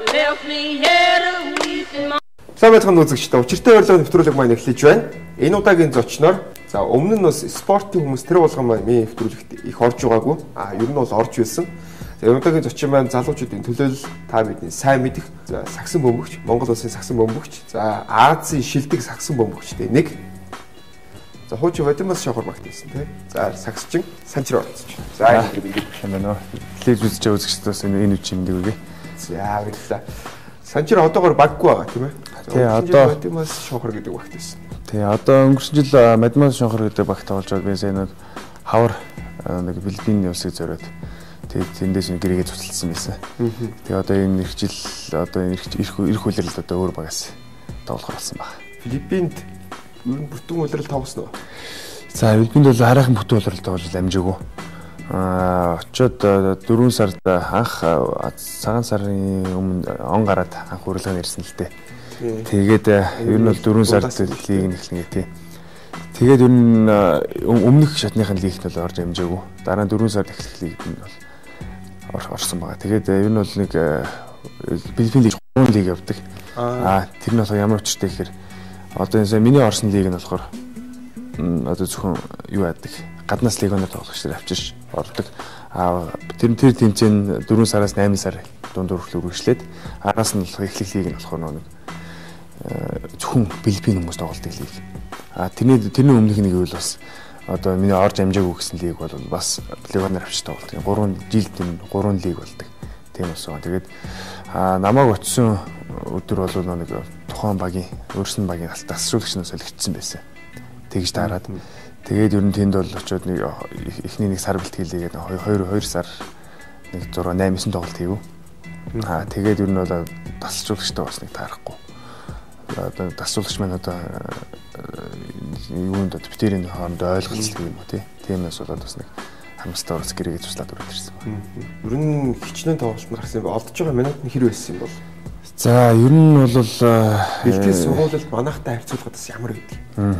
Сайн байцгаана үзэгчдээ. Учиртай урилга нэвтрүүлэг маань эхлэж байна. Энэ удаагийн зочноор за өмнө нь бас спортын хүмүүс тэр болгон маань нэвтрүүлэгт их орж байгаагүй. Ер нь бол орж байсан. За энэ удаагийн зочин маань залуучуудын төлөөлөл та бидний сайн мэдих сагсан бөмбөгч, Монгол улсын сагсан бөмбөгч, за Азийн шилдэг сагсан бөмбөгчтэй нэг. За хуучин Вадимас Шохор багт байсан тийм. За сагсчин Санчир орцож. За ингэ байна. Телевиз үзэж байгаа үзэгчдээс энэ үчи мэдээ үгүй. За баярлалаа. Санчир одоогоор баггүй байгаа тийм ээ. Тий одоо Вадимас Шохор гэдэг багт байсан. Тий одоо өнгөрсөн жил Вадимас Шохор гэдэг багт болж байгаад би сая нэг хавар нэг Филиппин явсыг зориод тэгээд тэндээс нэг гэрээгээ цуцлсан байсан. Тэгээ одоо энэ их жил одоо ирэх үйлрэлд одоо өөр багаас тоглохоор болсон байна. Филиппинд ер нь бүтэн үйлрэл тоглосон уу? За Филиппинд бол хараахан бүтэн үйлрэл тоглож амжаагүй. Очоод 4 сард анх цагаан сарын өмнө он гараад анх урилга нэрсэн л дээ. Тэгээд ер нь бол 4 сард лиг нэхлэнгээ тий. Тэгээд ер нь өмнөх шатныхын лигт бол орж амжаагүй. Дараа нь 4 сард эхлэх лигт нь бол орсон байгаа. Тэгээд ер нь бол нэг Филиппин лиг 3 лиг явдаг. Тэр нь болохоор ямар учиртай гэхээр одоо энэ миний орсон лиг нь болохоор одоо зөвхөн юу яадаг гаднаас лигоноор тоглогчдод авчирч ордог. Тэр тэмцээн 4 сараас 8 сар дунд хүртэл үргэлжлээд араас нь болох эхлэх лиг нь болохоор нэг зөвхөн Филиппин хүмүүс тоглолтыг лиг. Тэрний өмнөх нэг үйл бас одоо миний орж амжаагүй гэсэн лиг бол бас лигоноор авчирч тоглолт. 3 жилд 3 лиг болдог. Тийм болсон. Тэгээд намайг очисон өдөр бол нэг тухайн багийн өөрсөн багийн тасалжуулагчнаас солигдсон байсан. Тэгж дараад тэгээд ер нь тэнд бол очиод нэг эхний нэг сар бэлтгэлээгээд 2 сар нэг 6 8 9 тоглолт хийв. Тэгээд ер нь бол тасалжуулагчтай бас нэг таарахгүй. Одоо тасалжуулагч маань одоо юунд битэрийн хоорондоо ойлголцдог юм уу тиймээс болоод бас нэг хамстаа урас гэрээгээ туслаад өрөөд ирсэн байна. Ер нь хичнээн тоглолт гарсан юм. Олдож байгаа минут нь хэр байсан юм бол? За ер нь бол бэлтгэл сургуулилд манайхтай харьцуулахад бас ямар гэдэг.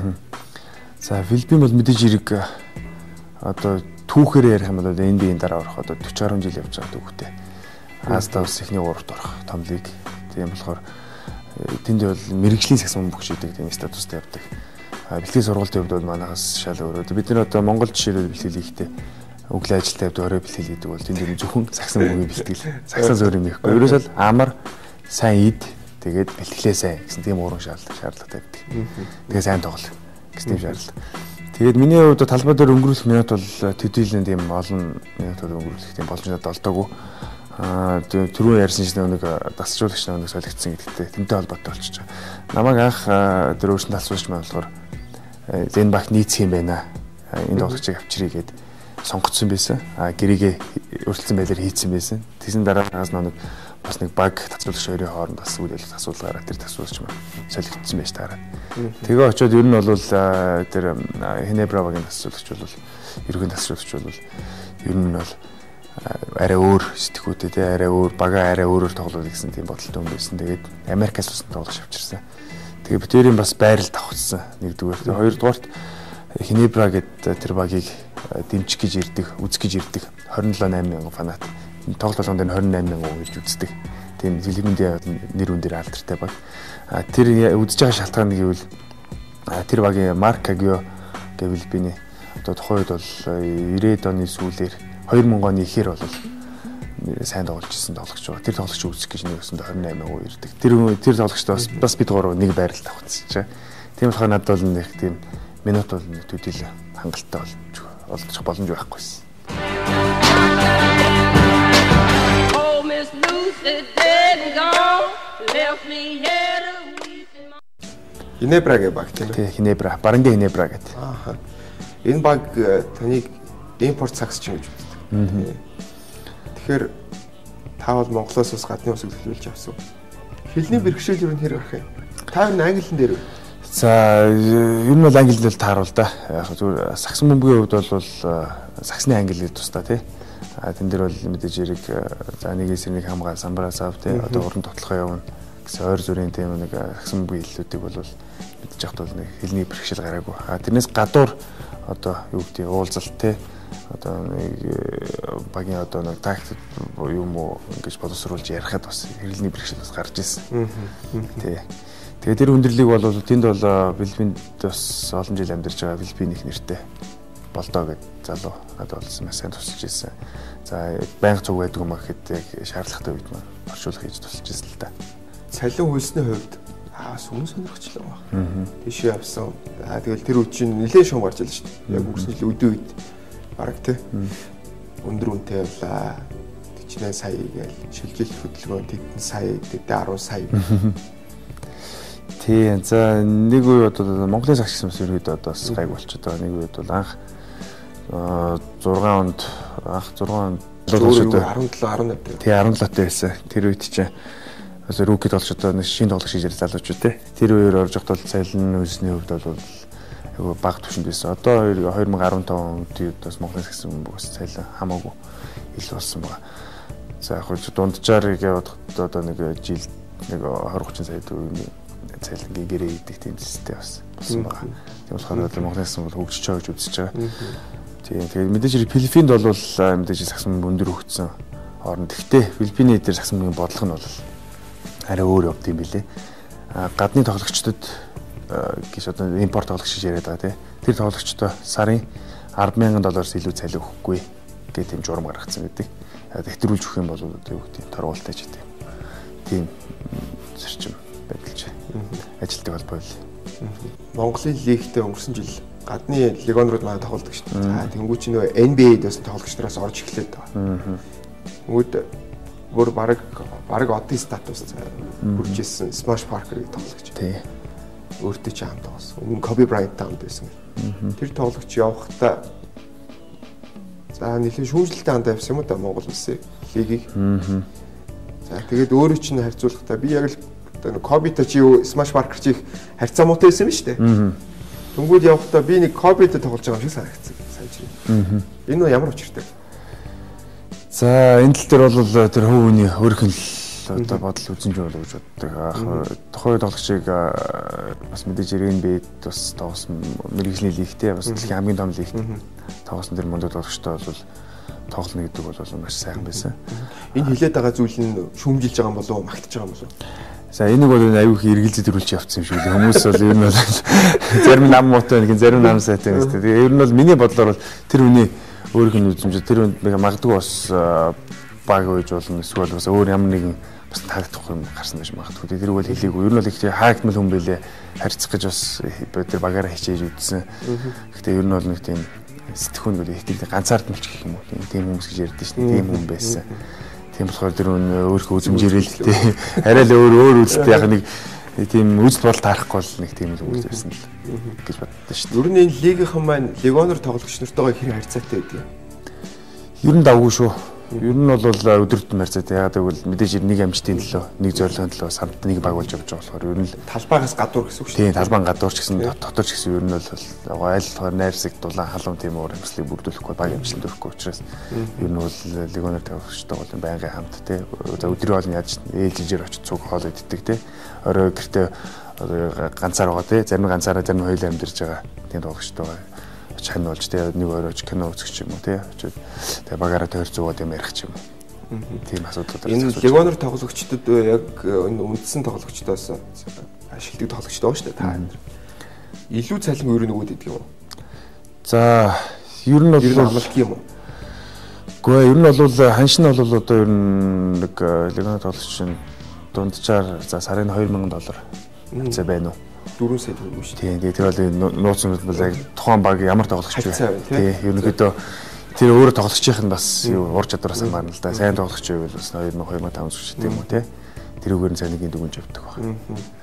За Филиппин бол мэдээж хэрэг одоо түүхээр ярих юм бол NBA-ийн дараа орох одоо 40 гаруй жил явж байгаа түүхтэй. Азда бас эхний 3-т орох том лиг. Тийм болохоор тэнд бол мэрэгжлийн сагсан бөмбөгч гэдэг тийм статустай явдаг. Бэлтгэл сургуулийн хувьд бол манайхаас шал өөр. Бид нар одоо Монгол жишээлбэл бэлтгэл хийхдээ өглөө ажилтаа явдаг орой бэлтгэл хийдэг бол тэнд ер нь зөвхөн сагсан бөмбөгийн бэлтгэл. Сагсан зөөр юм ихгүй. Ерөөсөө амар сайн ид тэгээд бэлтгэлээ сайн гэсэн тийм ууран шаардлагатай байдаг. Тэгээ сайн тоглох гэсэн тийм шаардлага. Тэгээд миний хувьд талбай дээр өнгөрүүлэх минут бол төдийлэн тийм олон минутууд өнгөрүүлэх тийм боломж надад олдоогүй. Түрүү ярьсан чинь нэг тасалжуулагч нэг солигдсон гэдэгтэй тэмтэй холбоотой болчихж байгаа. Намайг анх тэр өөрсөнд тасалжуулагч маань болохоор Зенбах нийцэх юм байна. Энэ тоглогчийг авчиръя гэд сонгогдсон байсан. Гэрээгээ өртөлсөн байлаар хийцсэн байсан. Тэсний дараагаас нэг бас нэг баг тасалжуулагч хоёрын хооронд бас үйл явдал асуулгаараа тэр тасалжуулагч маань солигдсон байж таараад. Тэгээ очиод ер нь бол тэр Хинебра багийн тасалжуулагч бол ерөнхий тасалжуулагч бол ер нь бол арай өөр сэтгүүтэй арай өөр бага арай өөрөөр тоглох гэсэн тийм бодолтой хүн байсан. Тэгээд Америкаас усан тоглож авчирсан. Тэгээ битэрийн бас байрал давхцсан нэгдүгээр. Хоёрдугаарт Хинебра гэдэг тэр багийг дэмжих гэж ирдэг, үзэх гэж ирдэг 27,800 фанат. Тоглолт болгонд 28,000 ирж үздэг. Тийм Филиппиндийн нэр үндээр алдартай баг. Тэр үзэж байгаа шалтгаан нь гэвэл тэр багийн Марк Кагио гэх Филиппиний одоо тухайн үед бол 90-ад оны сүүлээр 2000 оны ихэр бол сайн тоглож ирсэн тоглогч байгаа. Тэр тоглогч үзэх гэж нэгсэн 28,000 ирдэг. Тэр тоглогчтой бас бид гурав нэг байрал давхцчихжээ. Тийм болохоор надад бол нэг тийм минут бол төдийлөн хангалттай олдчих боломж байхгүйсэн. Хинебра гэх баг тийм ээ. Хинебра, Баранга Хинебра гэдэг. Энэ баг таныг импорт сагсч гэж үздэг. Тэгэхээр та бол Монголоос бас гадны усыг төлөвлөж авсан. Хэлний бэрхшээл юу нэр гарах юм? Та юу англиэн дээр үү? За ер нь бол англи хэл тааруул да. Яг зүгээр сагсан бөмбөгийн хувьд бол сагсны англи хэл тусдаа тий. Тэн дээр бол мэдээж хэрэг за нэгээс нэг хамгаа самбараа сав тий. Одоо уран тоглохоо явна гэсэн ойр зүрийн тийм нэг сагсан бөмбөгийн хэллүүдийг бол мэдж явахд бол нэг хэлний бэрхшээл гараагүй. Тэрнээс гадуур одоо юу гэдэг уулзалт тий. Одоо нэг багийн одоо нэг тактик юм уу ингэж боловсруулж ярихад бас хэрэглэний бэрхшээл бас гарч ирсэн. Тий. Тэгээд тэр хүндрэлийг бол тэнд бол Филиппинд бас олон жил амьдарч байгаа Филиппин их нэртэй болдоо гэд залуу надад болсон маш сайн тусалж ирсэн. За байнга цуг байдаг юм гэхэд яг шаардлагатай үед маань орчуулах хийж тусалж ирсэн л да. Цалин хөлсний хувьд сүмэн сонирхчлаа байна. Тийш явсан. Тэгэл тэр үе чинь нэлээд шум гарч илаа шүү дээ. Яг үгс нэлээд үдээ үед бараг тий. Өндөр үнэтэй явлаа. 48 сая гээл шилжилт хөдөлгөөн тэдэн сая тэдэн 10 сая. Тий. За нэг үе одоо Монголын цагш гэсэн юм ерөөд одоо бас гайг болчиход байгаа. Нэг үед бол анх 6 онд 17 18 тий 17 байсан. Тэр үед чинь бас рүүкид болж одоо нэг шинэ тоглох шийдэл залуучууд тий. Тэр үеэр орж явахад бол цалин үйлсний хувьд бол айгүй бага түвшинд байсан. Одоо 2015 онд бас Монголын цагс бас цалин хамаагүй ил болсон байгаа. За яг хөө дунджаар яваад одоо нэг жилд нэг 20-30 сая төгрөгийн цалингийн гэрээ идэх тийм систем болсон байгаа. Тийм болохоор одоо Монголын цагс бол хөгжиж байгаа гэж үзэж байгаа. Тийм тэгээд мэдээж Филиппинд бол мэдээж сагсан өндөр хөгжсөн орнд. Гэхдээ Филиппиний дээр сагсан мөнгөний бодлого нь бол арай өөр явд юм билэ. Гадны тоглогчдод гэж одоо импорт тоглогч гэж яриад байгаа тий. Тэр тоглогчдоо сарын $10,000-аас илүү цалин өгөхгүй гэх тийм журам гаргацсан гэдэг. Хэтрүүлж өгөх юм бол одоо юу гэдэг торгуултай ч тийм зарчим байдалж ажилтдаг холбоо л. Монголын лигтээ өнгөрсөн жил гадны легионрууд манай тоглодог шүү дээ. За тэнгуү чи нөө NBA-д бас тоглогч нараас орж эхлээд байгаа. Тэгвэл бүр баг одын статус хүрч ирсэн Smash Parker-ыг тоглогч. Тий. Өөртөө ч хамт тоглосон. Өмнө Kobe Bryant-тай хамт байсан. Тэр тоглогч явахдаа за нэлээд шүүмжлэлтэй ханд авсан юм да Монгол улсын лигийг. За тэгээд өөрөө чинь харьцуулахдаа би яг л Kobe-тай чи юу Smash Parker чих харьцаа муутай байсан юм шүү дээ. Тэнгүүд явахдаа би нэг Kobe-тэй тоглож байгаа юм шиг санагдсан. Санжирээ. Энэ нь ямар учиртай? За энэ тал дээр бол тэр хувийн өөрийнх нь одоо бодол үзэн жоо гэж боддог. Тухайн тоглогчийг бас мэдээж NBA-д бас тоглосон мэрэгжлийн лигтэй бас дэлхийн хамгийн том лигт тоглосон тэр мундаг тоглогчтой бол тоглоно гэдэг бол маш сайхан байсан. Энэ хилээд байгаа зүйл нь шүүмжилж байгаа юм болов уу, магтаж байгаа юм болов уу? За энийг бол аюух эргэлзэж ирүүлж явцсан юм шиг л хүмүүс бол ер нь бол зарим нам муутай нэг зарим нам сайтай гэдэг. Тэгээ ер нь бол миний бодлоор бол тэр хүний өөрийнх нь үзмж тэр үнд магадгүй бас баг үйж болно эсвэл бас өөр ямар нэгэн бас таагдах юм гарсан байж магадгүй. Тэр үйл хэлээгүй. Ер нь бол их хаагдмал хүн байлээ харьцах гэж бас тэр багаараа хичээж үзсэн. Гэхдээ ер нь бол нэг тийм сэтгхүүн бол их тийм ганцаардмалч гэх юм уу. Тийм хүмүүс гэж ярьдэн шин. Тийм хүн байсан. Тийм болохоор тэр өөрийнхөө үзмжээрээ л тий арай л өөр үзэлтэй яг нэг тийм үзэл бодол таарахгүй л нэг тийм л хүмүүс байсан л гэж боддоо шүү дээ. Ер нь энэ лигийнхэн маань легионер тоглогч нартайгаа хэрэг харьцаатай байдаг юм. Ер нь давгүй шүү. Ер нь бол өдөрт марцаатай. Яагаад гэвэл мэдээж нэг амжилтын төлөө, нэг зорилгын төлөө самт нэг баг болж явж байгаа болохоор ер нь талбайгаас гадуур гэсэн үг шүү дээ. Тийм, талбайн гадуур ч гэсэн дотор ч гэсэн ер нь бол айл найрсаг дулаан халуун тийм уур амьслыг бүрдүүлэхгүй баг амжилтанд хүрэхгүй учраас ер нь бол легионер тавьчихтай бол байнгын хамт тий. За өдрийн хоолны яаж ээлжижээр очиж цуг хоол иддэг тий. Орой гэртээ ганцаар байгаа тий. Зарим ганцаараа зарим хоёулаа амьдарч байгаа. Тийм тоглогчтой байгаа. Чань болж тэгээ нэг оройч кино үзэх ч юм уу тий. Тэгээ багаараа тойр зуугаад юм ярих ч юм уу. Тийм асуудал. Энэ легионер тоглогчдод яг энэ үндсэн тоглогчдоос ашигладаг тоглогчдоо шүү дээ та. Илүү цалин өөр нөгөөд идэг юм уу? За ер нь бол амлах юм уу? Гэхдээ ер нь бол ханш нь бол одоо ер нь нэг легионер тоглогч дунджаар за сарын $2,000 хацаа байна уу? 4 сая төгрөг шүү. Тийм. Тэр бол нууцнууд бол яг тухайн баг ямар тоглогч вэ? Тийм. Ерөнхийдөө тэр өөрөө тоглогчийн бас ур чадвараас хамаарна л да. Сайн тоглогч байвал бас 2,500 ч гэдэг юм уу тий. Тэрүүгээр нь цалингийн дүгнж авдаг байна.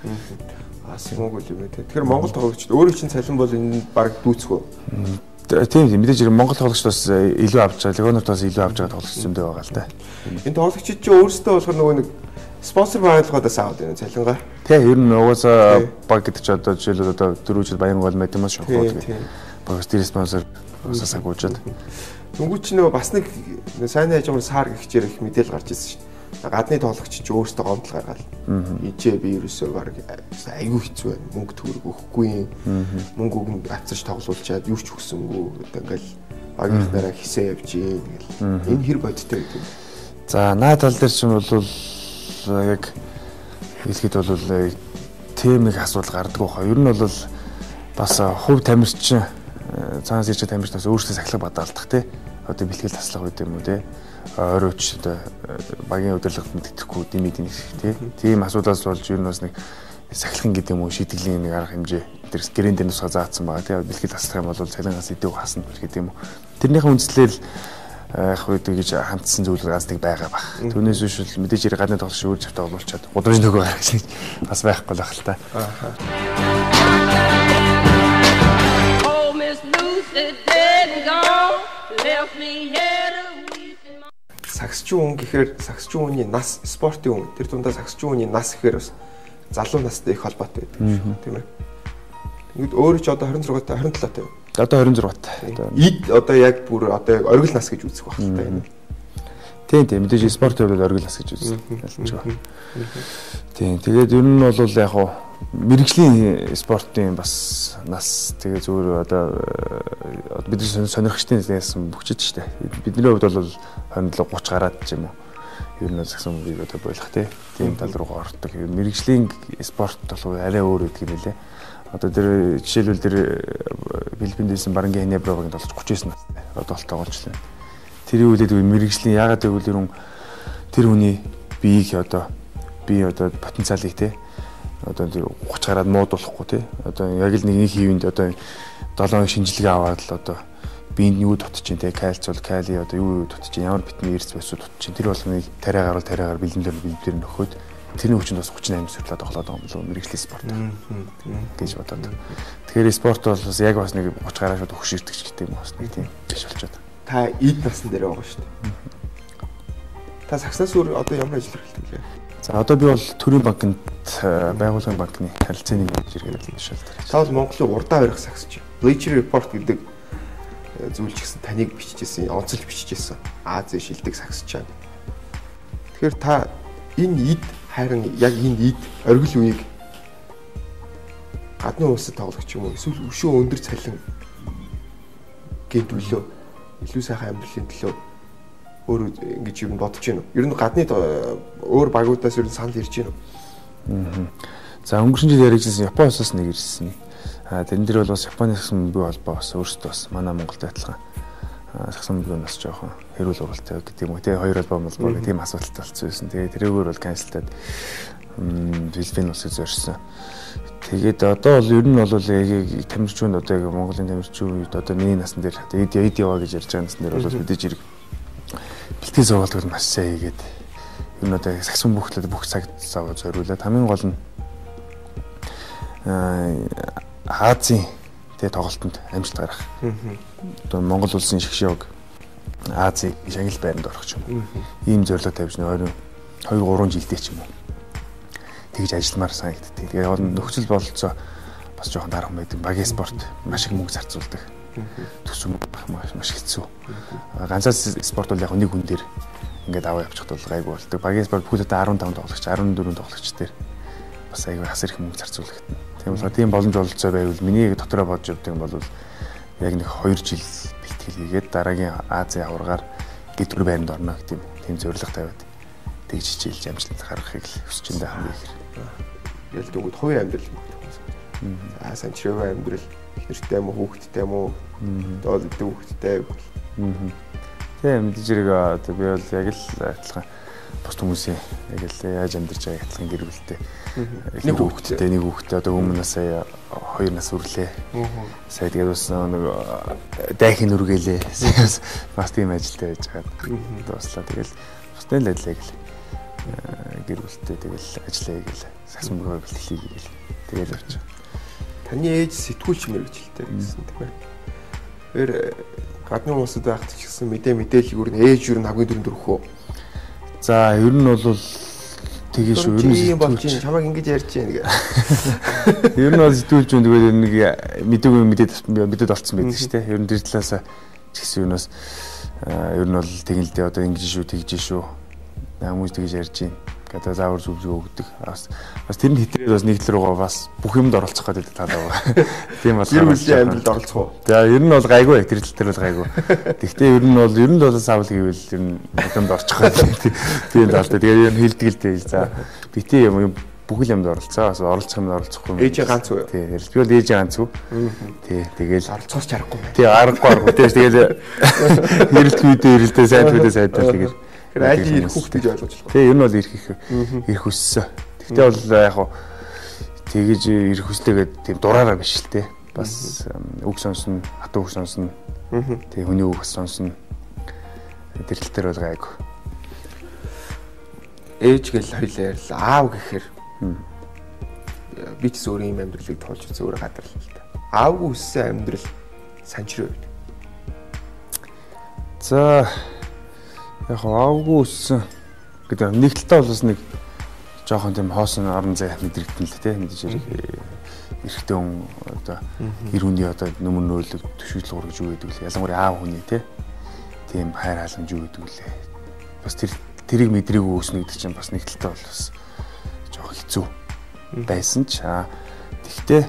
Асуугүй л юм тий. Тэгэхээр Монгол тоглогчд өөрөө чинь цалин бол энэ баг дүүцэх үү? Тийм мэдээж Монгол тоглогч бас илүү авч байгаа. Легионерт бас илүү авч байгаа тоглогч зөндөө байгаа л да. Энэ тоглогчид чинь өөрсдөө болохоор нөгөө нэг спонсор байгууллагуудаас аваад байна цалингаа. Тий, ер нь угаасаа баг гэдэг чи одоо жишээлбэл одоо 4 жил Баянгол Матемас шохгүй. Багс тэр спонсор уусаас агуулжаад. Тэнгүүч нөгөө бас нэг сайн хажуугаар сар гихчээр их мэдээлэл гарч ирсэн шин. Гадны тоглогч чи өөрсдөө гомдол гаргаад. Ижээ би ерөөсөө баг айгүй хэцүү байна. Мөнгө төгрөг өгөхгүй юм. Мөнгө өгн авцарч тоглуулчаад юу ч өгсөнгүү. Одоо ингээл багийнхнаараа хисээ явж ийн гэл. Энэ хэр бодтой гэдэг юм. За наа тал дээр ч юм бол яг хэлэхэд бол тийм нэг асуудал гардаг байхаа. Ер нь бол бас хувь тамирчин цаанаас ирж тамирч бас өөрсдөө сахилга бадаалдах тий. Одоо бэлтгэл таслах үед юм уу тий. Ойр өч одоо багийн удирдлагад мэддэхгүй димэд нэг тий. Тийм асуудаас болж ер нь бас нэг сахилгын гэдэг юм уу шийтгэлийн нэг арга хэмжээ тэр гэрээнд нусгаа заасан байгаа тий. Бэлтгэл таслах юм бол цалингаас идэв хасна гэдэг юм уу. Тэрнийхэн үндслэл яг үед гэж хандсан зүйл бас нэг байгаа баг. Түүнээс биш л мэдээж гадны тоглогч өөр завтай болуулчаад гудамж нөгөө гаргаж бас байхгүй л ахал та. Сагсчин хүн гэхээр сагсчин хүний нас спортын хүн. Тэр дундаа сагсчин хүний нас гэхээр бас залуу настай их холбоотой байдаг шүү, тийм ээ. Тэгвэл өөрөө ч одоо 26 та 27 таа. Одоо 26 таа. Эд одоо яг бүр одоо оргил нас гэж үзэх байх та энэ. Тийм мэдээж спортын хувьд оргил нас гэж үздэг. Тийм тэгээд ер нь бол яг хуу мэрэгжлийн спортын бас нас тэгээ зүгээр одоо бидний сонирхчдын яасан бүгчээд штэ. Бидний хувьд бол 27 30 гараад ч юм уу. Ер нь сагсан би одоо болох тийм тал руугаа ордог. Мэрэгжлийн спорт бол арай өөр гэдэг юм лээ. Одоо тэр жишээлбэл тэр Филиппинд дэсэн Барангийн Хенеброгийн тоглож 39 настай. Одоо толтоогоолчлаа. Тэр үйлээд мэрэгжлийн яагаад гэвэл тэр хүний биеийг одоо потенциалыг те одоо тэр 30 гараад муудуулахгүй те одоо яг л нэг хийвэнд одоо 7 шинжилгээ аваад л одоо биенд юу дутж чинь те кальц бол кали одоо юу дутж чинь ямар витамин эрс байсан дутж чинь тэр болгоныг тариагаар бэлэмдэр нөхөд тэрний хүчинд бас 38 сүрлээ тоглоод байгаа юм болов мэрэгжлийн спорт гэж бодоод. Тэгэхээр спорт бол бас яг бас нэг 30 гараа шууд өгш ирдэг ч гэдэг юм бас нэг тийм биш болчиход. Та эд насн дээр байгаа шүү дээ. Та сагсаас өөр одоо ямар ажил эрхэлдэг вэ? За одоо би бол Төрийн банкнд байгууллагын банкны харилцааны менежер гэдэг ажил дээр. Та бол Монголын урдаа барих сагсч. Bleacher Report гэдэг зүйл ч гэсэн таныг бичижсэн, онцолж бичижсэн. Азийн шилдэг сагсч чаа. Тэгэхээр та энэ эд харин яг энэ эд оргил үеиг гадны улсад тоглогч юм уу эсвэл өшөө өндөр цалин гэдэг төлөө илүү сайхан амьдралын төлөө өөр ингэж юм бодож байна уу? Ер нь гадны өөр багуудаас ер нь санал ирж байна уу? За өнгөрсөн жил яригдсан Японы улсаас нэг ирсэн. Тэрэн дээр бол бас Японы сагсан бие холбоо бас өөрсдөө бас манай Монголд адилхан сагсан бие нас жоохон хэрүүл уралтай гэдэг юм уу тий хоёр албан бол тийм асуудалтай болсон байсан. Тэгээ тэрүүгээр бол канселтаад Филиппин улсыг зорьсон. Тэгээд одоо бол ер нь бол тамирчууд одоо яг Монголын тамирчууд одоо миний насн дээр эд яваа гэж ярьж байгаа насн дээр бол мэдээж хэрэг бэлтгэл сургалтууд маш сайн хийгээд ер нь одоо сагсан бүхлээд бүх цаг зав зориулаад хамгийн гол нь Азийн тэгээ тоглолтод амжилт гаргах. Одоо Монгол улсын шгшөөг Азийн шагнал байранд орох ч юм. Ийм зорилго тавьж нөр 2-3 жилдээ ч юм уу. Тэгж ажилламаар санагддаг. Тэгээ нөхцөл бололцоо бас жоохон дархан байдаг. Багийн спорт маш их мөнгө зарцуулдаг. Төсөв маш хэцүү. Ганцаар спорт бол яг нэг хүн дээр ингээд аваа явчихад бол гайгүй болдог. Багийн спорт бүгд одоо 15 тоглогч, 14 тоглогч дээр бас аягүй хас их мөнгө зарцуулагдана. Тийм болохоор тийм боломж олцоо байвал миний дотроо бодож явдаг юм бол яг нэг 2 жил бэлтгэл хийгээд дараагийн Азийн аваргаар гидүр байранд орно гэх тийм зорилго тавиад тэгж хичээлж амжилт гаргахыг л хүсэж байна хамгийн их. Яг л дөнгөд хувийн амьдрал юм байна. Санчрын амьдрал их нэртэй юм уу, хүүхэдтэй юм уу? Доол идэв хүүхэдтэй. Тийм мэдээж хэрэг одоо би бол яг л адилхан бус хүмүүсийн яг л яаж амьдарч байгааг адилхан гэр бүлтэй. Нэг хүүхэдтэй одоо өмнө сая 2 нас үрлээ. Сая тэгээд бас нэг дайхын үргэлээ. Бас тийм ажилтай байж байгаа. Дуслаа тэгэл бусдын л ажиллая гэл. Гэр бүлтэй тэгэл ажиллая гэл. Сагсан мөрөөр бэлтгэл хийгээл. Тэгэл явж байгаа. Таны ээж сэтгүүлч мэрэгчлээ гэсэн тийм ээ. Тэр гадны улсад байхад ч гэсэн мэдээлэл юу нэ ээж юу хамгийн дөрөнд өрөхөө. За ер нь бол тэгээ шүү. Ер нь болж чинь чамайг ингэж ярьж яах гээ. Ер нь бол сэтгүүлч юм тэгээд нэг мэдээд олцсон байдаг шүү дээ. Ер нь тэр талаас ч гэсэн юунаас ер нь бол тэгэлдээ одоо ингэж шүү тэгж шүү. Хүмүүс тэгж ярьж байна гэдэг заавар зөвлөгөө өгдөг. Бас тэр нь хэтрээд бас нэгдэл рүүгээ бас бүх юмд оролцох гэдэг талаа байгаа. Тийм болохоор ер нь амьдралд оролцох уу? За ер нь бол гайгүй тэр тал дээр бол гайгүй. Гэхдээ ер нь бол савл гэвэл ер нь юмд орчих гэдэг. Тийм талтай. Тэгээ ер нь хилдэг л дээ. За бити юм бүх юмд оролцоо. Оролцох юмд оролцохгүй. Ээж ганц уу? Тийм. Би бол ээж ганц уу. Тий. Тэгээл оролцоос чарахгүй. Тий, аргагүй. Тэгэл ирэлтээ сайн сайдаа тэгэл. Тэр аль ирэх хүүхд гэж ойлгож байна. Тий, ер нь бол ирэх хүссэн. Гэхдээ бол яг хоо тэгэж ирэх хүслээгээд тийм дураараа биш л те. Бас үг сонсно, хатуу үг сонсно. Тий, хүний үг сонсно. Тэр тал дээр бол гайгүй. Ээж гэл хоёлаа ярьлаа. Аав гэхээр би ч өөрийн юм амьдралыг тоолж үзээ өөрөө гадарлаа л та. Аавгүй өссөн амьдрал санчруу байв. За яг аавгүй өссөн гэдэг нэг талтаа бол бас нэг жоохон тийм хоосон орон зай мэдрэгдэн л тий мэдээж эрэгтэй хүн одоо эр хүний одоо нөмөр нөөлөг төшөөлөл гургаж юу гэдэг вэ? Ялангуяа аав хүний тий тийм хайр халамж юу гэдэг вэ? Бас тэрийг мэдрээгүй өснө гэдэг чинь бас нэг талтаа бол бас жоохон хэцүү байсан ч тэгтээ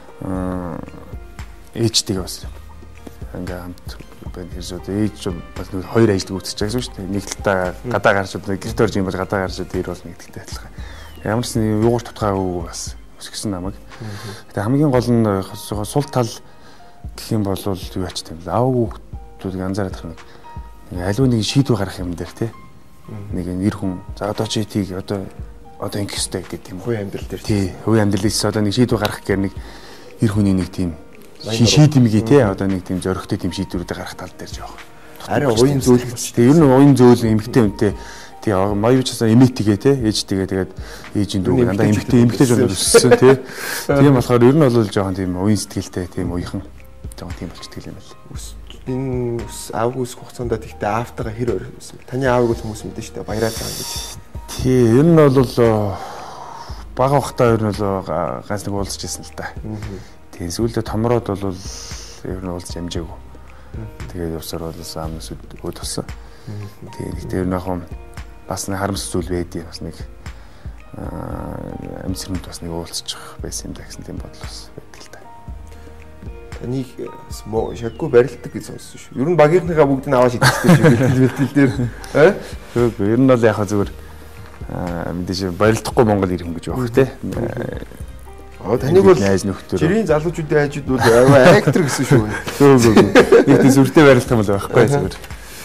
ээжтэйгээ бас ингээ хамт байна хэрэг ээж бас нэг хоёр ажил үүсэж байгаа шүү дээ. Нэг талдаа гадаа гарч гэрт орж юм бол гадаа гарч ир бол нэгдэлтэй адилхан. Ямар ч нэг юугаар тутгаагүй бас өсгсөн намайг. Тэгээ хамгийн гол нь сул тал гэх юм бол юу ач тийм аавгүй хүмүүсийг анзаарах нэг аливаа нэг шийдвэр гаргах юм дээр тий. Нэг нэр хүн за одоо чи тийг одоо ингэх ёстой гэдэг юм. Хувийн амьдрал дээр тий. Хувийн амьдралээс одоо нэг шийдвэр гаргах гэр нэг эр хүний нэг тийм шийдэмгий тий одоо нэг тийм зөрөгтэй тийм шийдвэрүүдийг гарах тал дээр жоох. Арай уян зөөлгч. Тэгээ ер нь уян зөөл эмгтэй үнтэй тий маяучсаа эмээтэйгээ тий ээжтэйгээ тэгээд ээжийн дүү дандаа эмгтэй жонор өссөн тий. Тийм болохоор ер нь бол жоохон тийм уян сэтгэлтэй тийм уяхан жоохон тийм болчихдаг юм байна. Энэ аавгүй ус хугацаанд тэгтээ аавтайгаа хэр өрсөн. Таны аавыг хүмүүс мэдэн штэ баяраа цаана гэж. Тий ер нь бол бага ухтаа ер нь бол ганц нэг уулзж ирсэн л та. Тийм сүүлдээ томроод бол ер нь уулзж амжаагүй. Тэгээд явсаар бол амнаас өгөөд туссан. Тэгээд тэр нэг бас нэг харамсал зүйл байдیں۔ Бас нэг амьсранд бас нэг уулзчих байсан юм да гэсэн тийм бодол бас байдаг л та. Таныг шаггүй барилдаг гэж сонссон шүү. Ер нь багийнхныгаа бүгдийг аваад идчихсэн бэлтгэл дээр. Үгүй ер нь бол яг зүгээр мэдээж барилдахгүй Монгол ирэх юм гэж байна те. Таныг бол жирийн залуучуудын хажууд бол актер гэсэн шүү. Үгүй. Нэг тийм сүртэй барилдах юм бол байхгүй зүгээр.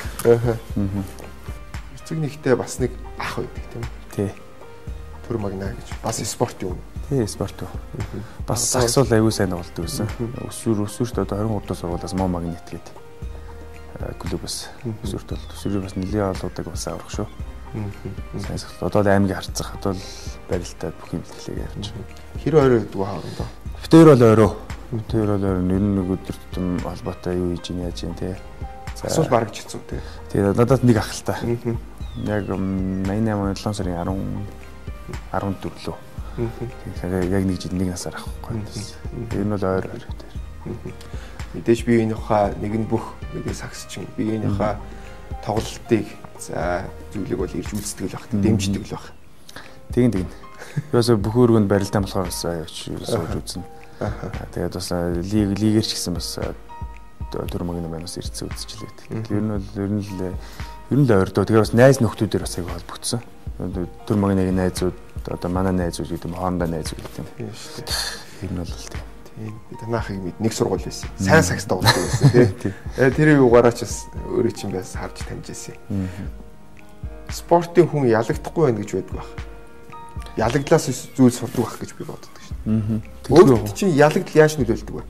Эцэг нэгтэй бас нэг ах байдаг тийм үү? Тий. Түр магна гэж. Бас спорт юм. Тий, спорт. Бас саксуул аягүй сайн тоглолт байсан. Өсвөрт одоо 23 дугаар сургуулиас Мон магнит гэдэг клубээс өсвөрт бол өсвөрийн бас нэлээд олоодаг бас аврах шүү. Сайн саксуул. Одоо л аймгийн харцах одоо л барилтаад бүх юм хэлээ явж. Хэр ойроо гэдэг вэ хаорондоо? Битээр бол ойроо. Битээр бол ойроо. Ер нь нэг өдөр тутам холбоотой юу хийж яаж юм те. Асуул бараг ч хэцүү те. Тэгээ надад нэг ах л та. Яг 88 оны 7 сарын 14 лөө. Тэгэхээр яг нэг жил нэг насаар авахгүй. Тэр нь бол ойр дээр. Мэдээж биеийнхаа нэгэн бүх нэг саксчин биеийнхаа тоглолтыг за зүйлийг бол ирж үздэг л байх, дэмждэг л байх. Тэгин. Юус бүх өргөнд барилдаан болохоор сууж үзнэ. Тэгээд бас лигээр ч гэсэн бас төрмөгний манаас ирцээ үзчихлээ. Ер нь л ойрдоо. Тэгээ бас найз нөхдүүдээр бас аяг холбогдсон. Төрмөгний найзууд одоо манай найзууд гэдэг юм хоорондоо найзууд гэдэг юм. Тэр нь бол тийм. Би танаахыг мэд нэг сургууль байсан. Сайн сакс тоглодог байсан тий. Тэр юугаараа ч бас өөрөө чинь бас харж таньж байсан. Спортын хүн ялагдахгүй байх гэж байдаг байх. Ялагдлаас зүйл сурдаг байх гэж би боддог шин. Өөрөөр чинь ялагдал яаж нөлөөлдөг вэ?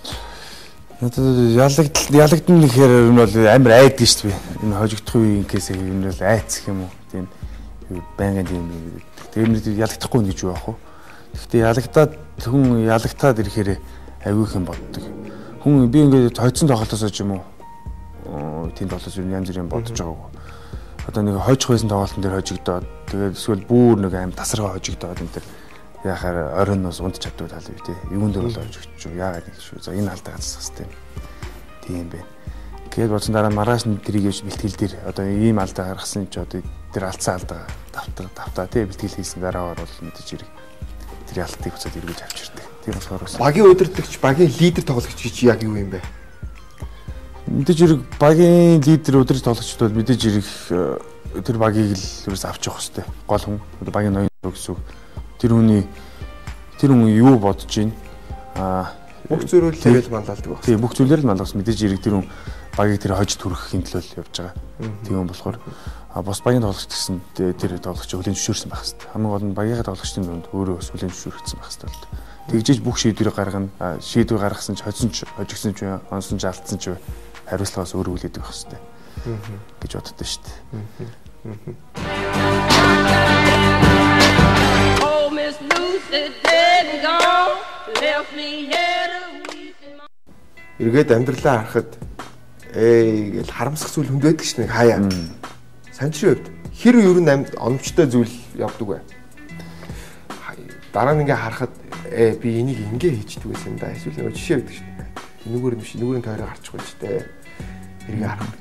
Ялагдсан гэхээр энэ бол амар айддаг шүү дээ. Энэ хожигдох үеийнхээс энэ бол айц гэх юм уу? Тийм байнгын тийм. Тэр нь ялагдахгүй гэж юу аах вэ? Гэхдээ хүн ялагдаад ирэхээр айгүй юм боддог. Хүн би ингээд хоцсон тоглолтоос ч юм уу тийм тоглолтоос янз бүрийн бодож байгаагүй. Одоо нэг хожих байсан тоглолтын дээр хожигдоод тэгээд эсвэл бүр нэг аим тасаргаа хожигдоод энэ төр яхаар оройноос унд чадвал тал үү те юунд дээр бол хожигдчих яагаад нэг шүү. За энэ алдаа гацсах хэрэгтэй. Тийм бэ. Тэгээд бодсон дараа маргааш нь тэрийг явж бэлтгэл дээр одоо ийм алдаа гаргасан ч одоо тэр алдсан алдаа давтаа тий бэлтгэл хийсэн дараагаар бол мэдээж хэрэг тэр алдтыг буцаад эргүүлж авчирдаг. Тийм болохоор багийн удирдагч, багийн лидер тоглогч гэж яг юу юм бэ? Мэдээж хэрэг багийн лидер удирдах тоглогчд бол мэдээж хэрэг тэр багийг л ерөөс авч явах хэрэгтэй. Гол хүн одоо багийн ноён гэсэн. Тэр хүн юу бодож байна? Бүх зүйлээр л манлайлдаг байна. Тийм бүх зүйлээр л манлайлсан. Мэдээж хэрэг тэр хүн багийг тэр хожид хүрэхин төлөө явж байгаа. Тийм юм болохоор бос багийн тоглогч гэсэн тэр тоглогч хүлээн зөвшөөрсөн байх хэрэгтэй. Хамгийн гол нь багийн тоглогчдын дунд өөрөө бас хүлээн зөвшөөрөгдсөн байх хэрэгтэй. Тэгжээж бүх шийдвэрийг гаргана. Шийдвэр гаргасан ч хожигдсон ч онсон ч алдсан ч хариуцлагаас өөрөө хүлээдэг байх хэрэгтэй. Гэж боддоо шүү дээ. Эргээд амьдралаа харахад гэл харамсах зүйл хүнд байдаг ш нь хаяа. Санчрын хувьд хэр ер нь оновчтой зүйл явдаг вэ? Дараа нь ингээ харахад би энийг ингээ хийчихдэг байсан юм да. Эсвэл нэг жишээ өгдөг ш нь. Энүүгээр биш, энүүгийн тойроо гарчихгүй ч дээ. Эргээ харах.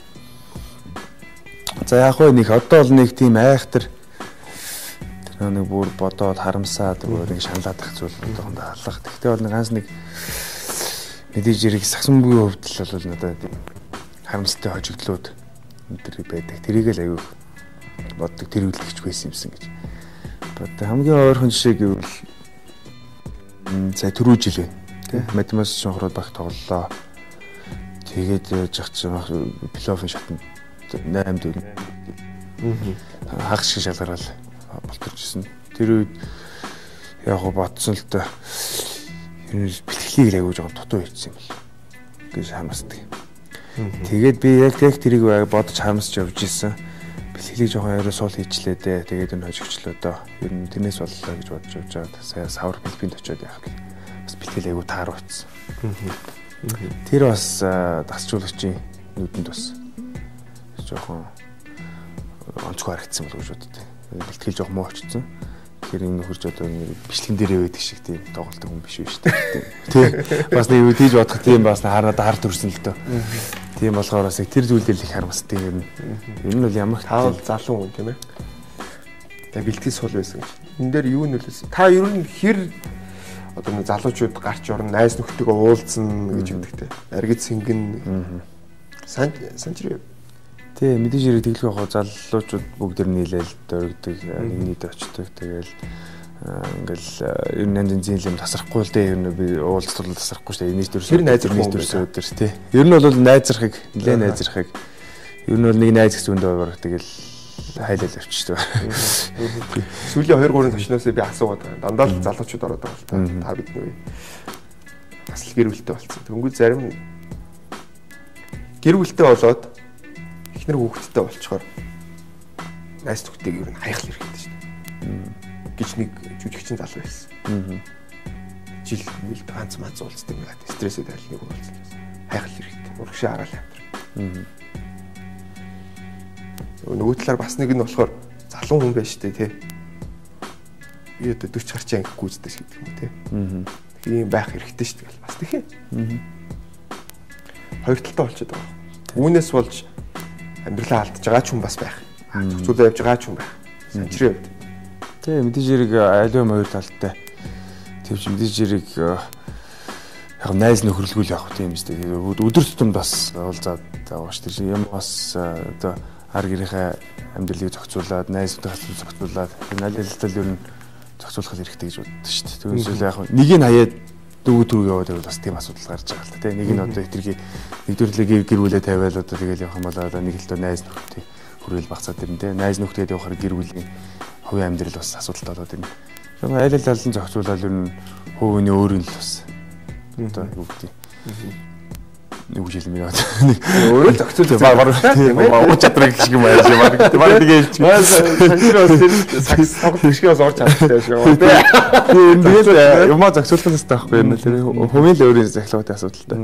За яг хөө нэг одоо бол нэг тийм айхтар тэр нэг бүр бодоод харамсаад нэг шаналаад ах зүйл одоохондоо алах. Тэгтээ бол нэг ганц нэг мэдээж хэрэг сагсан бүгийн хувьд л бол надад харамстай хожигдлууд тэр байдаг. Тэрийг л аягүй боддог тэр үлдчихж байсан юмсан гэж. Одоо хамгийн ойрхон жишээ гэвэл за түрүү жил байна. Тэ математик шонхроод баг тоглолоо. Тэгээд жагч плей-оффын шатнд 8-д хагас шиг шалгараад болторчсон. Тэр үед яг го бодсон л доо бэлтгэлийг аягүй жоохон дутуу хийсэн юм л гэж хамаасдаг. Тэгээд би яг тэрийг бодож харамсч явж исэн. Бэлтгэлийг жоохон орой суул хийчлээ дээ. Тэгээд энэ хожигчлоо доо. Ер нь тэрнээс боллоо гэж бодож явж байгаа. Сая савар Филиппинд очиод яах вэ? Бас бэлтгэл аягүй тааруу ийцсэн. Тэр бас дасчуулагчийн нүдэнд бас жоохон онцгой харагдсан болов гэж боддоо. Бэлтгэл жоохон муу очсон. Тэгэхээр энэ хурж одоо бичлэгэн дээрээ байдаг шиг тийм тоглолтын хүн биш үү шүү дээ. Тий. Бас нэг тийж бодох тийм бас харанаад хар төрсөн л дөө. Тийм болохоор бас тэр зүйлдэл их харамсдаг юм. Ер нь бол ямар таавал залуу хүн тийм ээ. Тэгээ бэлтгэл сул байсан гэж. Энэ дээр юу нөлөөсөн? Та ер нь хэр одоо нэг залуучууд гарч орно, найз нөхдөйгөө уулзсан гэж өгдөг те. Аргид сэнгэн санчрын. Тий, мэдээж хэрэг тэглэх яг залуучууд бүгд нийлээл дөрөгдөг, нэг нийт очдог. Тэгээл ингээл ер нь янз янзын юм тасрахгүй л дээ. Ер нь би уулзтал тасрахгүй шүү дээ. Энэс төрсөн өдөр тий. Ер нь бол найзрахыг, нэлээд найзрахыг. Ер нь бол нэг найз гэсэн үндэ барах тэгэл хайлал авчиж байгаа. Сүүлийн 2-3 төвчнөөсөө би асуугаад байгаа. Дандаа л залуучууд ороод байгаа л та бидний үе. Бас л гэр бүлтэй болсон. Тэнгүү зарим гэр бүлтэй болоод эхнэр хүүхэдтэй болчоор найз нөхдөйг ер нь хайхал хэрэгтэй шүү дээ. Гэж нэг жүжигчин залуу байсан. Жил мэл ганц мац уулздаг юм аа. Стрессэд айл нэг уулзсан. Хайхал хэрэгтэй. Урагшаа хараал амтрах. Нөгөө талаар бас нэг нь болохоор залуу хүн байж тээ тий. Би одоо 40 гарч анги гүйцдэг шиг гэдэг юм тий. Тийм байх хэрэгтэй шүү дээ бас тий. Хоёр талтай болчиход байгаа. Үүнээс болж амьдралаа алдж байгаа ч хүн бас байх. Зохицуулаад явж байгаа ч хүн байх. Санчрын хувьд. Тий, мэдээж хэрэг аливаа хоёр талтай. Тэгвч мэдээж хэрэг яг найз нөхөрлгүүл явах тийм үстэй. Өдөр тутам бас уулзаад байгаа шүү дээ. Юм бас одоо ар гэрийнхээ амьдралыг зохицуулаад, найзуудтай зохицуулаад, аль ер нь зохицуулах хэрэгтэй гэж боддог шүү дээ. Түүнээс яг нэг нь хаяад дүүг яваад байвал бас тийм асуудал гарч байгаа л та. Нэг нь одоо ихтерхий нэгдүрлээ гэр бүлээ тавиал одоо тэгэл явах юм бол нэг л доо найз нөхдөд хүрэл багцаад ирнэ те. Найз нөхдөд явахаар гэр бүлийн хувийн амьдрал бас асуудалтай болоод ирнэ. Аль аль нь зохицуулаад ер нь хувийн өөр нь л бас одоо юу гэдэг нэг үжил юм яа. Өөрөө зохицуулж баг тийм ээ. Чадраг шиг юм аа. Баг нэг ээлж. Санчроо тэр сакс тоглох шигээс орж чаддаг шүү. Тийм тэгэл юмаа зохицуулах хэрэгтэй байхгүй юм. Тэр хувийн л өөрийн захиалгын асуудалтай.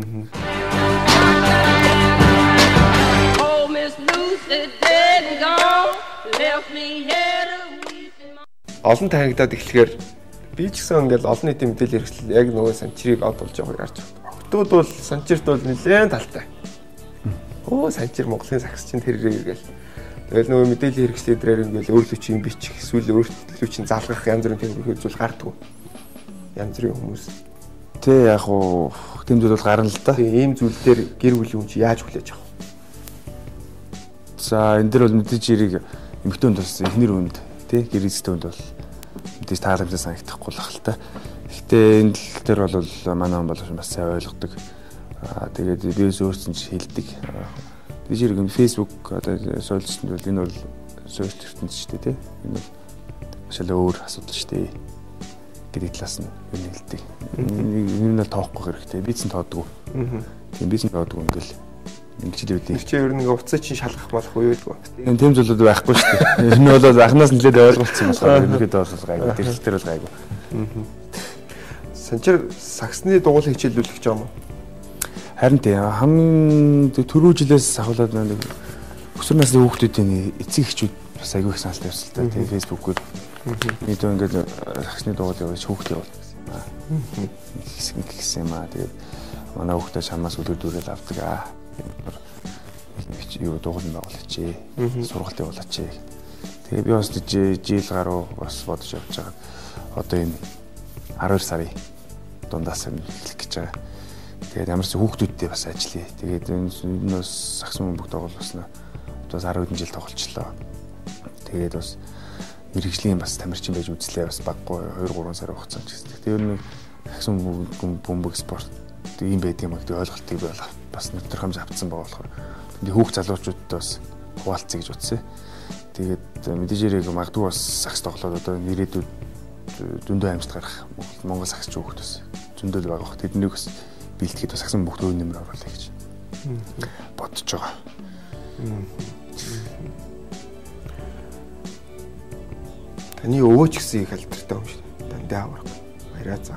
Олон танигдаад эхлэхээр би ч гэсэн ингээл олон нийтийн мэдээлэл хэрэгсэл яг нөгөө санчрыг од болж байгааг харж байна. Хотууд бол санчирт бол нэлээд талтай. Оо санчир Монголын сагс чинь тэр иргээл. Тэгэл нөгөө мэдээллийн хэрэгслээ дээр ингээл өөрлөө чинь бичих эсвэл өөрлөө чинь залгах янз бүрийн тэмдэг зүйл гардаг. Янз бүрийн хүмүүс. Тэ яг уу тийм зүйл бол гарна л да. Тийм ийм зүйл дээр гэр бүлийн хүн чи яаж хүлээж авах вэ? За энэ дэр бол мэдээж ирийг эмэгтэй хүнд бас эхнэр хүнд тий гэр эзтэй хүнд бол мэдээж тааламжтай санагдахгүй л ахalta. Гэхдээ энэ тал дээр бол манай хүн бол бас сайн ойлгодог. Тэгээд би өөрсдөө ч хэлдэг. Тэгж иргэн Facebook одоо сольжсэнд бол энэ бол сольж ертөнц шүү дээ тий. Энэ бол маш л өөр асуудал шүү дээ. Гэдэг талаас нь юу хэлдэг. Энэ нь тоохгүй хэрэгтэй. Бизнес тоодгүй. Тийм бизнес тоодгүй ингээл ингэж л үүдээ. Чи ер нь уцаа чинь шалгах болох уу юу? Тийм зүйлүүд байхгүй шүү дээ. Энэ бол анханаас нь нэлээд ойлголцсон болохоор ерөнхийдөө бол гайгүй. Тэрхтэр бол гайгүй. Санчир саксны дугуйлыг хичээлүүлэх гэж байгаа юм уу? Харин тийм хамгийн түрүү жилээс ахуулаад нэг өсвөр насны хүүхдүүдийн эцэг эхчүүд бас аягүй их саналтай байсан л да. Тийм фэйсбүүкүүд нийтөө ингээд саксны дугуйлыг явуулж хүүхд явуулдаг гэсэн юм аа. Тэгээд манай хүүхдээ чамаас өдөрдөрөөл авдаг аа. Юу дугуйл байгуулаач. Сургалт явуулаач. Тэгээ би бас жил гаруй бас бодож явж байгаа. Одоо энэ 12 сарын дундаас юм хэлэх гэж байгаа. Тэгээд ямар ч хүүхдүүдтэй бас ажиллая. Тэгээд энэ бас сакс мөнгө тоглолсноо бас 10 хэдэн жил тоглолчлоо. Тэгээд бас мэрэгжлийн бас тамирчин байж үзлээ бас баггүй 2-3 сар хугацаанд гэсэн. Тэгээд ер нь сакс бөмбөг спорт ийм байдаг юм гэдэг ойлголтыг би бас нэвтрэх хэмжээ авцсан байгаа болохоор тэнд хүүхд залуучуудтай бас хуваалцъя гэж утсан. Тэгээд мэдээж ирэх магадгүй бас сакс тоглоод одоо нэрээдүүд зөндөө амжилт гарах Монгол саксч хүүхд бас зөндөө л байгаа. Тэднийг бас бэлтгэхэд бас сакс бүх төвийн нэмэр оруулах гэж бодож байгаа. Таны өвөө ч гэсэн их алдартай юм шиг дандаа аврах. Баяраа заа.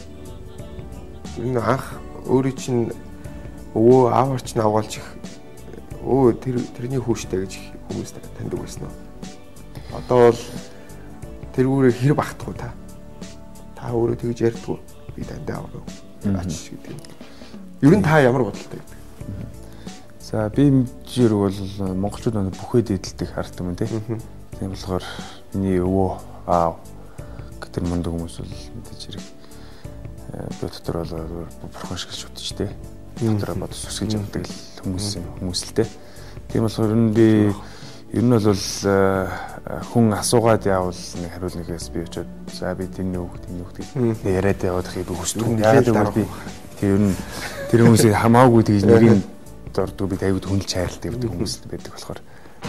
Энэ анх өөрөө чинь өвөө аавар чинь авгаалж их тэрний хүүштэй гэж хүмүүс таньдаг байсан уу? Одоо бол тэргүүрээ хэр багтах уу та? Та өөрөө тэгж ярьдгүй би дандаа аврах. Ач гэдэг юм. Ер нь та ямар бодолтой гэдэг? За би мэдээр бол монголчууд бүхээд эдэлдэг хард юм тий. Тийм болохоор миний өвөө аав гэдэг мундаг хүмүүс бол мэдээж хэрэг би дотор бол бурхан шиг шүтж тий. Дотор бодож сүсгэж явдаг хүмүүс л тий. Тийм болохоор ер нь бол хүн асуугаад явал нэг хариулнагаас би очиод за би тэнний хүүхд яриад яваадахыг би хүсдэг. Яагаад гэвэл би тэр хүмүүсийг хамаагүй тэгж нэрийн дордгүй би аюуд хүндэлж хайрладаг гэдэг хүмүүс байдаг болохоор.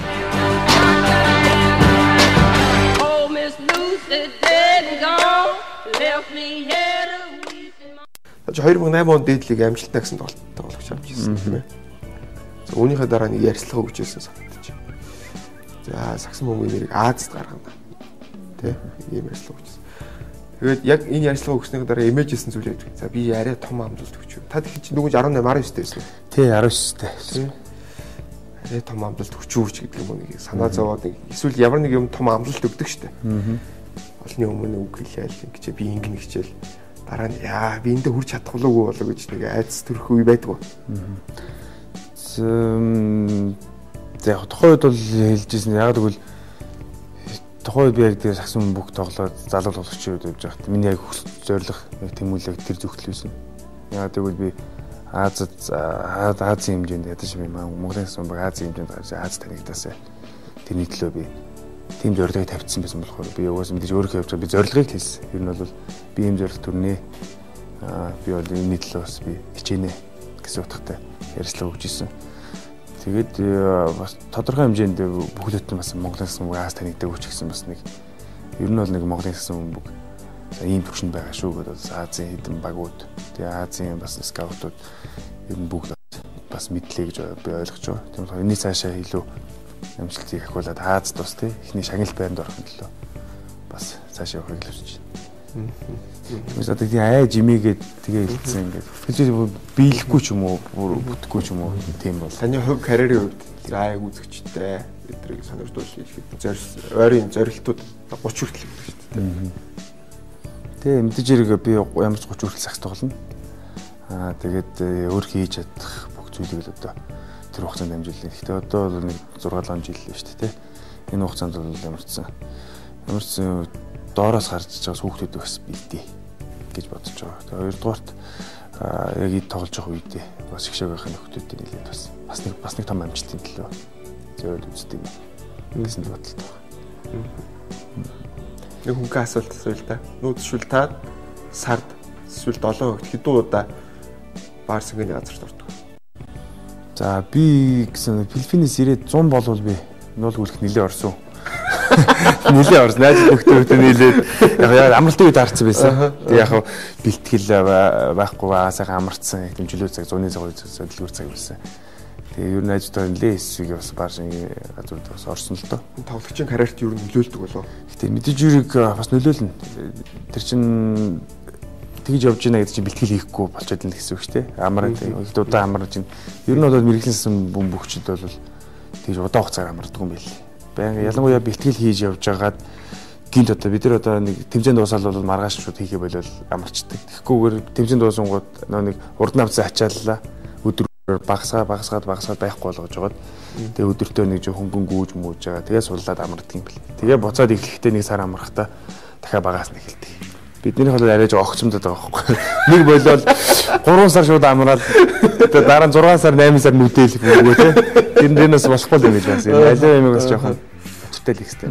За 2008 онд дээдлийг амжилттай гэсэн тоглож авчихсан тийм ээ. За үүнийхээ дараа нэг ярьцлага өгчээсэн санагдаж байна. За сакс мөнгөний нэрийг Азад гаргана. Тэ ийм ярьцлага өгчээсэн. Тэгээд яг энэ ярьцлага өгснөхийн дараа эмээж хийсэн зүйл байдаг. За би арай том амжилт өгч. Та тэгэхээр чи нүгэж 18 19-тэй байсан уу? Тий 19-тэй. Арай том амжилт өгчүүч гэдэг юм уу нэг санаа зовоод эсвэл ямар нэг юм том амжилт өгдөг штэ. Олны өмнө үг хэлээл ингэж би ингэнэ хичээл дараа нь яа би эндээ хүрч чадахгүй болоо гэж нэг айц төрөх үе байдгүй. За яг тухайн үед бол хэлжсэн. Яг тэгвэл тухайн үед би яг дээр сакс бүх тоглоод залуу тоглогчид явж байхад миний яг зорилго яг тэмүүлэг тэр зүгтэл байсан. Яг тэгвэл би Азийн хэмжээнд ядаж би Монголын сакс бүх Азийн хэмжээнд гарч Аз танигдасаа тэрний төлөө би тийм зорилгыг тавьчихсан байсан болохоор би угаасаа мэдээж өөрөө явж байгаа би зорилгыг хэлсэн. Ер нь бол би ийм зорилго төрнэ. Би бол энэ төлөө бас би хичээнэ гэсэн утгатай ярьцлага өгч ирсэн. Тэгээд бас тодорхой хэмжээнд бүгдд нь бас Монголын сакс бүх Аз танигдаг өгч гэсэн бас нэг ер нь бол нэг Монголын сакс бүх ийм төвшөнд байгаа шүү гэдэг бас Азийн хэдэн багууд тэгээ Азийн бас скаутууд ер нь бүгд бас мэдлээ гэж би ойлгож байгаа. Тийм болохоор энэний цаашаа илүү амжилтыг ахиулаад Азад бас тий ихний шагнал байранд орохын төлөө бас цаашаа явахыг хүсэж байна. Тэгээс одоо тийм ай жимээгээд тэгээ хэлсэн ингээд тэгэхээр биелэхгүй ч юм уу бүтэхгүй ч юм уу тийм бол таны хувь карьерийн хувьд ай үзэгчтэй эдрийг сонирхолтой хэлэхэд ойрын зорилтууд 30 хүртэл гэдэг шүү дээ. Тэгээ мэдээж хэрэг би ямар ч 30 хүртэл сакс тоглоно. Тэгээд өөр хийж чадах бүх зүйлийг л одоо тэр хугацаанд амжилтлаа. Гэхдээ одоо бол нэг 6-7 жил л шүү дээ. Энэ хугацаанд бол ямарчсан доороос гарч иж байгаа хүүхдүүд бас бийдээ гэж бодож байгаа. Тэгээ хоёрдугаарт яг ид тоглож байгаа үедээ бас их шагийнхын нөхдүүдийн нэлээд бас нэг том амжилтын төлөө зөвөд үздэг гэсэн бодолтой байна. Нэг хүнхэн асуулт асууя л да. Нүүдшүүл та сард эсвэл 7 хоногт хэдэн удаа Барселоны газарт ордог? За би гэсэн Филиппинээс ирээд 100 болвол би нуул гүйлэх нэлээ орсон. Нэлээ орсон. Найз нөхдөд нэлээд яг амралтын үед харцсан байсан. Тэг яг бэлтгэл байхгүй сайхан амарцсан хэмжүүлээ цаг 100-ны зөвлөгөр цаг байсан. Тэгээ ер нь найзтай нэлээ хэсэг бас Барселоны газрууд бас орсон л доо. Тоглогчийн карьерт ер нь нөлөөлдөг болов. Гэтэ мэдээж юурыг бас нөлөөлнө. Тэр чин тэгж явж байна гэдэг чинь бэлтгэл хийхгүй болчиход байна гэсэн үг шүү дээ. Амраад их удаа амарч байна. Ер нь бол мэрэгчлэнсэн бөмбөгчд бол тэгж удаа хугацаар амардаг юм байл. Баян ялангуяа бэлтгэл хийж явж байгаад гинт одоо бид нар одоо нэг тэмцээнд дуусаад бол маргааш шууд хийхээ болол амарчдаг. Тэгэхгүйгээр тэмцээнд дуусангууд нэг урд навцаа ачааллаа. Өдөр багасгаад байхгүй болгож жагаад тэгээ өдөртөө нэг жоохон гүнгүүж мүүж байгаа. Тэгээ суллаад амардаг юм бэл. Тэгээ буцаад эхлэхдээ нэг сар амрахтаа дахиад багаас нь эхэлдэг. Бидний бол арайж огцомдод байгаа байхгүй. Нэг болол 3 сар шууд амраад дараа нь 6 сар 8 сар нүдэл бүгөө те. Тэрнээс болохгүй юм гэж байна. Алей юм бас жоохон очтой л ихтэй.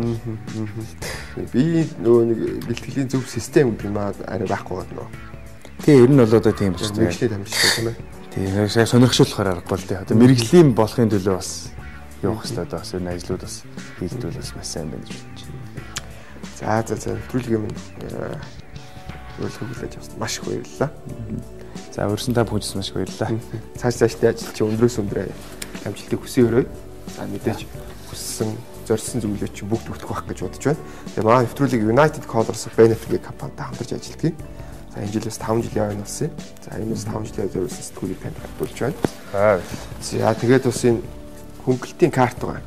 Би нөгөө нэг бэлтгэлийн зөв систем гэдэг нь арай байхгүй байна. Тэгээ ер нь бол одоо тийм ч тийм. Мэргэжлийн хамжигтай тийм ээ. Тийм яг сонирхолтой аргагүй л те. Одоо мэргэжлийн болохын төлөө бас явах хэрэгтэй одоо бас энэ ажлууд бас хийгдвэл бас маш сайн байна гэж бодож байна. За нэвтрүүлгийн минь хөглөж авсан. Маш их баярлалаа. За өрсөн та бүхэнд маш их баярлалаа. Цаашдаа ажил чи өндрөөс өндрөө амжилтыг хүсье өрөө. За мэдээж хүссэн зорьсон зүйлөө чи бүгд хүртэх байх гэж бодож байна. Тэгээ манай нэвтрүүлгийг United Colors of Benefit компанитай хамтарч ажилладаг. За энэ жилээс 5 жилийн ойн болсон. За энэс 5 жилийн зориулсан сэтгүүлийг танд хадгалж байна. За тэгээд бас энэ хөнгөлтийн карт байгаа.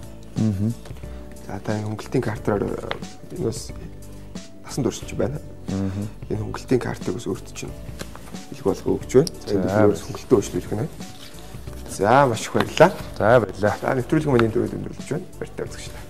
За та энэ хөнгөлтийн картаар энэс насан туршиж байна. Энэ хөнгөлтийн картыг ус өөрт чинь илг болгоо өгч байна. За энэ дэврээс хөнгөлтөө өөрчлөх нь. За маш их баярлалаа. За баярлалаа. За нэвтрүүлгийн маань энэ дөрөв өндөрлөж байна. Баяртай үзэгчлээ.